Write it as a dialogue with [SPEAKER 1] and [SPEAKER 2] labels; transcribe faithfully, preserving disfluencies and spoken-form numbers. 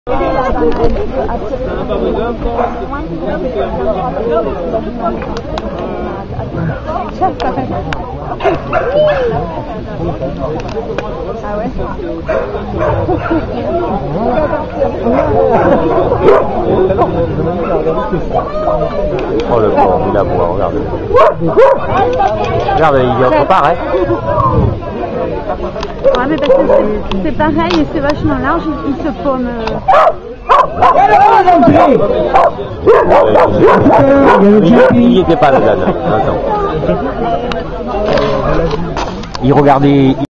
[SPEAKER 1] Ah ouais.
[SPEAKER 2] Oh le pauvre, il a boire, regardez. Regarde, il est autre part, hein.
[SPEAKER 1] Ouais, mais parce que c'est pareil et c'est vachement large, il, il se paume. Euh...
[SPEAKER 2] Il n'y était pas le gars. Il regardait.